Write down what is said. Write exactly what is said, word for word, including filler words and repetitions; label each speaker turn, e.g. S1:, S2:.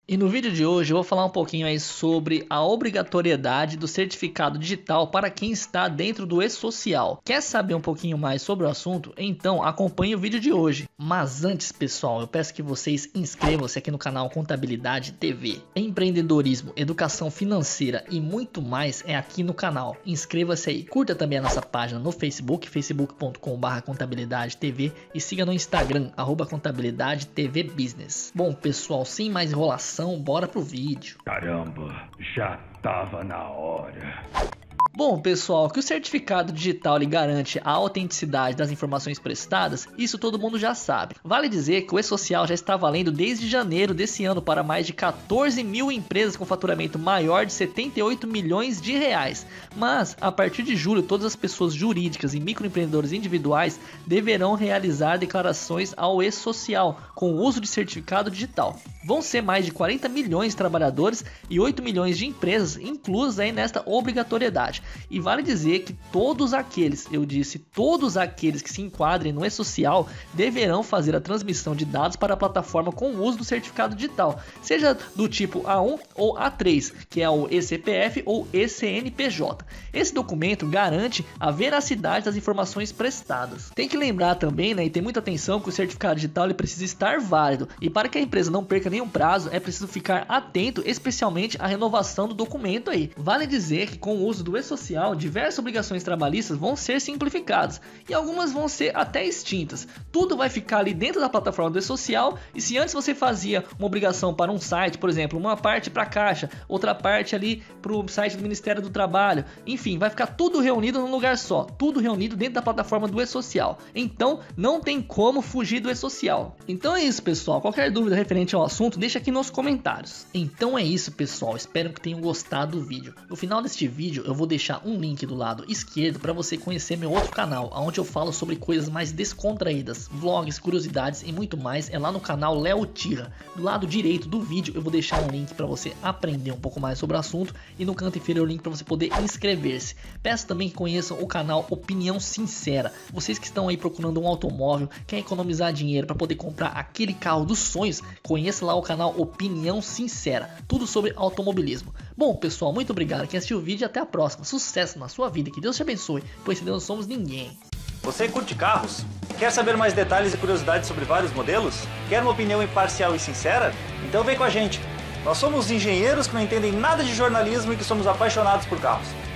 S1: E no vídeo de hoje eu vou falar um pouquinho aí sobre a obrigatoriedade do certificado digital para quem está dentro do e-social. Quer saber um pouquinho mais sobre o assunto? Então acompanhe o vídeo de hoje. Mas antes, pessoal, eu peço que vocês inscrevam-se aqui no canal Contabilidade T V. Empreendedorismo, educação financeira e muito mais é aqui no canal. Inscreva-se aí. Curta também a nossa página no Facebook, facebook ponto com barra contabilidade T V, e siga no Instagram, arroba contabilidade T V Business. Bom, pessoal, sem mais enrolação, bora pro vídeo.
S2: Caramba, já tava na hora.
S1: Bom, pessoal, que o certificado digital lhe garante a autenticidade das informações prestadas, isso todo mundo já sabe. Vale dizer que o e-social já está valendo desde janeiro desse ano para mais de quatorze mil empresas com faturamento maior de setenta e oito milhões de reais. Mas, a partir de julho, todas as pessoas jurídicas e microempreendedores individuais deverão realizar declarações ao e-social com o uso de certificado digital. Vão ser mais de quarenta milhões de trabalhadores e oito milhões de empresas inclusas aí nesta obrigatoriedade. E vale dizer que todos aqueles, eu disse todos aqueles que se enquadrem no e-social deverão fazer a transmissão de dados para a plataforma com o uso do certificado digital, seja do tipo A um ou A três, que é o e C P F ou e C N P J. Esse documento garante a veracidade das informações prestadas. Tem que lembrar também, né, e ter muita atenção, que o certificado digital ele precisa estar válido, e para que a empresa não perca nenhum prazo é preciso ficar atento especialmente à renovação do documento aí. Vale dizer que com o uso do e-social diversas obrigações trabalhistas vão ser simplificadas e algumas vão ser até extintas. Tudo vai ficar ali dentro da plataforma do e-social, e se antes você fazia uma obrigação para um site, por exemplo, uma parte para a Caixa, outra parte ali para o site do Ministério do Trabalho, enfim, vai ficar tudo reunido num lugar só, tudo reunido dentro da plataforma do e-social. Então não tem como fugir do e-social. Então é isso, pessoal. Qualquer dúvida referente ao assunto, deixa aqui nos comentários. Então é isso, pessoal. Espero que tenham gostado do vídeo. No final deste vídeo eu vou deixar um link do lado esquerdo para você conhecer meu outro canal, onde eu falo sobre coisas mais descontraídas, vlogs, curiosidades e muito mais. É lá no canal Léo Tira. Do lado direito do vídeo eu vou deixar um link para você aprender um pouco mais sobre o assunto, e no canto inferior o link para você poder inscrever-se. Peço também que conheçam o canal Opinião Sincera. Vocês que estão aí procurando um automóvel, quer economizar dinheiro para poder comprar aquele carro dos sonhos, conheça lá o canal Opinião Sincera, tudo sobre automobilismo. Bom, pessoal, muito obrigado quem assistiu o vídeo e até a próxima. Sucesso na sua vida, que Deus te abençoe, pois sem Deus não somos ninguém.
S3: Você curte carros? Quer saber mais detalhes e curiosidades sobre vários modelos? Quer uma opinião imparcial e sincera? Então vem com a gente. Nós somos engenheiros que não entendem nada de jornalismo e que somos apaixonados por carros.